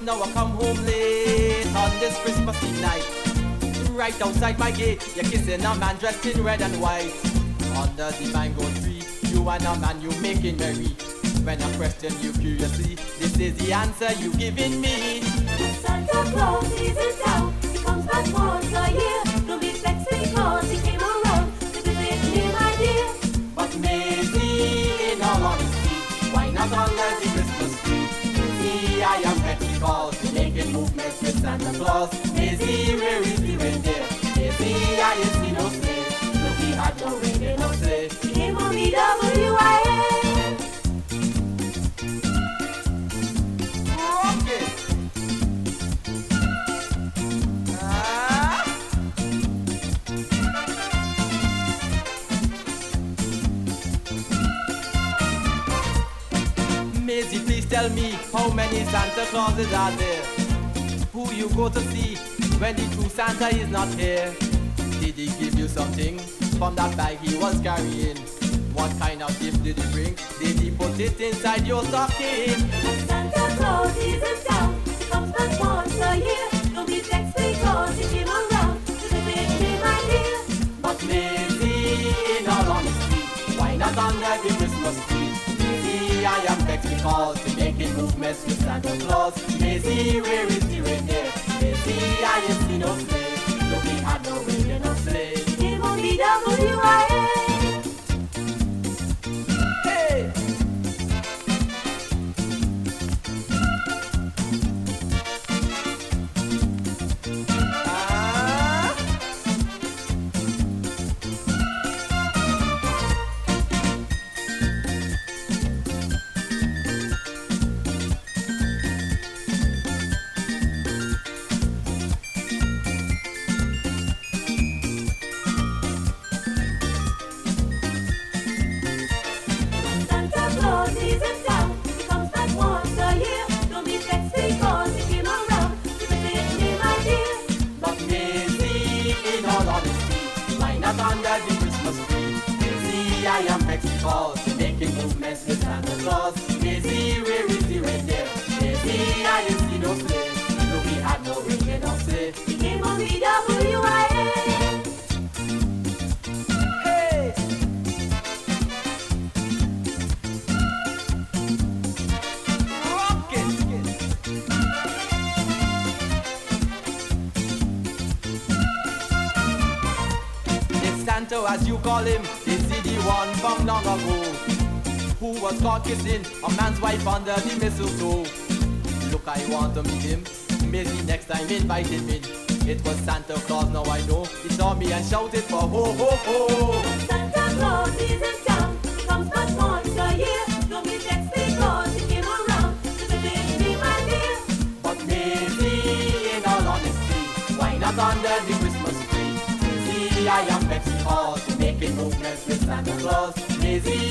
now I come home late on this Christmas Eve night. Right outside my gate, you're kissing a man dressed in red and white. Under the mango tree, you and a man, you making merry. When I question you curiously, this is the answer you giving me. Santa Claus is in town, he comes back once a year. Don't be vexed because he came around to visit me, my dear. But Maisie, in all honesty, why not under the Christmas tree? See, I am vexed because you're making movements with Santa Claus. Maisie, where is the reindeer? Maisie, I ain't see no sleigh. Look, we had no reindeer, no sleigh. He came on me W-I-N. Maisie, please tell me how many Santa Clauses are there? Who you go to see when the true Santa is not here? Did he give you something from that bag he was carrying? What kind of gift did he bring? Did he put it inside your stocking? Santa Claus is in town, he comes back once a year. Don't be vexed because he came around to visit me, my dear. But Maisie, in all honesty, why not under the Christmas tree? Maisie, I am vexed because you're making movements with Santa Claus. Maisie, where is the reindeer? Maisie, I ain't see no sleigh. Look, we had no reindeer, no sleigh. He came on me W-I-N. Hey! Santa Claus is in town, he comes back once a year. Don't be vexed because he came around to visit me, my dear. But Maisie, in all honesty, why not under the Christmas tree? Maisie, I am vexed because you're making movements with Santa Claus. Maisie, where is the reindeer? Maisie, I ain't see no sleigh. Look, we had no reindeer, no sleigh. He came on me W-I-N. Hey! Rock it! It's Santa, as you call him, is he the one from long ago who was caught kissing a man's wife under the mistletoe? Look, I want to meet him. Maybe next time invite him in. It was Santa Claus, now I know. He saw me and shouted for ho ho ho. Santa Claus is in town, he comes back once a year. Don't be vexed because he came around to visit me, my dear. But Maisie, in all honesty, why not under the Christmas tree? See, I am vexed because you're making movements with Santa Claus. Maisie,